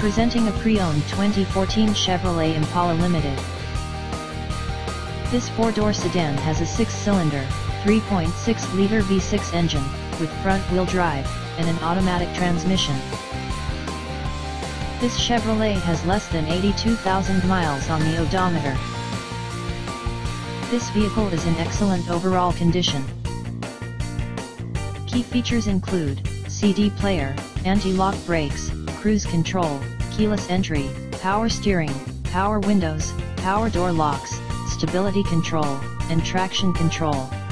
Presenting a pre-owned 2014 Chevrolet Impala Limited. This four-door sedan has a six-cylinder, 3.6-liter V6 engine, with front-wheel drive, and an automatic transmission. This Chevrolet has less than 82,000 miles on the odometer. This vehicle is in excellent overall condition. Key features include CD player, anti-lock brakes, cruise control, keyless entry, power steering, power windows, power door locks, stability control, and traction control.